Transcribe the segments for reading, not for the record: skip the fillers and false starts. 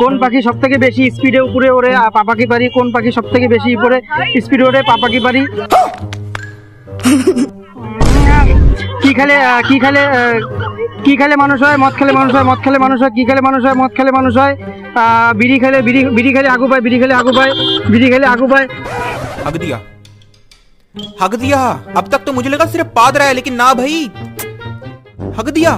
কোন পাখি সবথেকে বেশি স্পিডে উপরে ওড়ে পাপা কি পারি? কোন পাখি সবথেকে বেশি উপরে স্পিডে ওড়ে পাপা কি পারি? কি খেলে কি খেলে মানুষ হয়? মদ খেলে মানুষ হয়, মদ খেলে মানুষ হয়। কি খেলে মানুষ হয়? মদ খেলে মানুষ হয়। বিড়ি খেলে বিড়ি খেলে আগু পায়, বিড়ি খেলে আগু পায়, বিড়ি খেলে আগু পায়। हक दिया, हक दिया। अब तक तो मुझे लगा सिर्फ पाद रहा है, लेकिन ना भाई, हक दिया।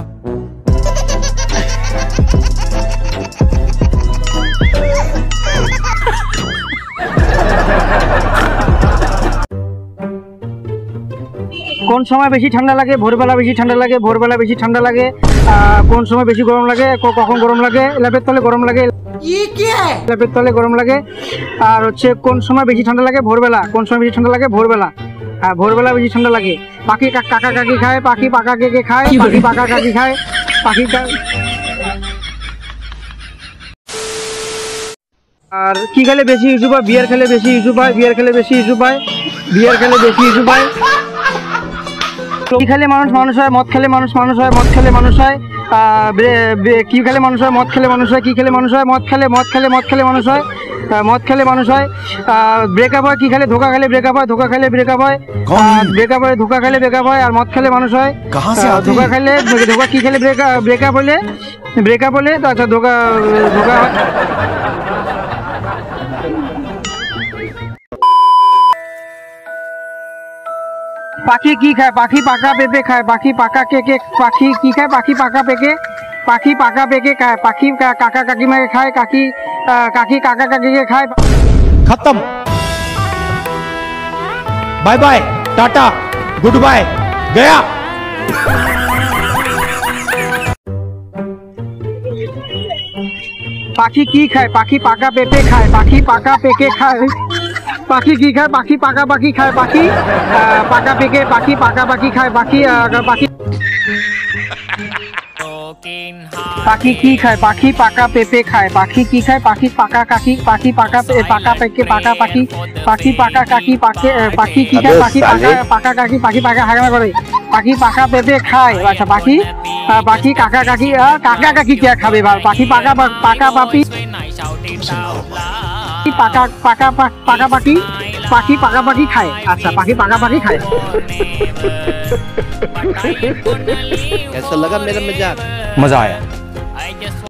কোন সময় বেশি ঠান্ডা লাগে? ভোরবেলা বেশি ঠান্ডা লাগে, ভোরবেলা বেশি ঠান্ডা লাগে। কোন সময় বেশি গরম লাগে? কখন গরম লাগে? ল্যাপের তলে গরম লাগে, ল্যাপের তলে গরম লাগে। আর হচ্ছে কোন সময় বেশি ঠান্ডা লাগে? ভোরবেলা। কোন সময় বেশি ঠান্ডা লাগে? ভোরবেলা। হ্যাঁ, ভোরবেলা বেশি ঠান্ডা লাগে। পাখি কাকা কাকি খায়, পাখি পাকা কেকে খায়, পাখি পাকা কাকি খায়, পাখি। আর কি খেলে বেশি ইস্যু পায়? বিয়ার খেলে বেশি ইস্যু পায়, বিয়ার খেলে বেশি ইস্যু পায়, বিয়ার খেলে বেশি ইস্যু পায়। কি খেলে মানুষ মানুষ হয়? মদ খেলে মানুষ মানুষ হয়, মদ খেলে মানুষ হয়। কি খেলে মানুষ হয়? মদ খেলে মানুষ হয়। কি খেলে মানুষ হয়? মদ খেলে মদ খেলে মদ খেলে মানুষ হয়, মদ খেলে মানুষ হয়। ব্রেকআপ হয়। কি খেলে? ধোকা খেলে ব্রেকআপ হয়, ধোকা খেলে ব্রেকআপ হয়। ব্রেকআপ হয়, ধোকা খেলে ব্রেকআপ হয়। আর মদ খেলে মানুষ হয়। ধোকা খেলে ধোকা। কি খেলে? ব্রেকআপ হলে, ব্রেকআপ হলে তো আচ্ছা ধোকা ধোকা হয়। পাখি কি খায়? পাখি পাকা পেঁপে খায়, পাখি পাকা কেকে। পাখি কি খায়? পাখি পাকা পেকে, পাখি পাকা পেকে খায়, পাখি কাকা কাকিমাকে খায়, কাকি কাকি কাকা কাকিকে খায়। खत्म, bye bye, ta ta, good bye, गया। পাখি কি খায়? পাখি পাকা পেঁপে খায়, পাখি পাকা পেকে খায়। পাখি কি খায়? পাখি পাকা পাখি খায়, পাখি পাকা পেকে, পাখি পাকা পাখি খায়, পাখি পাখি। পাখি কি খায়? পাখি পাকা পেঁপে খায়, পাখি কি খায়? পাখি পাকা কাকি, পাখি পাকা পাকা পেকে, পাকা পাখি, পাখি পাকা কাকি, পাখি কি খায়? পাখি পাকা পাকা কাকি, পাখি পাকা হাগানা করে, পাখি পাকা পেঁপে খায়। আচ্ছা পাখি পাখি কাকা কাকি, কাকা কাকি কে খাবে? পাখি পাকা পাকা পাপি, পাকা পাকা পাকা পাখি, পাখি পাকা পাখি খায়। আচ্ছা পাখি পাকা পাখি খায়। कैसा लगा मेरा मजाक? मजा आया।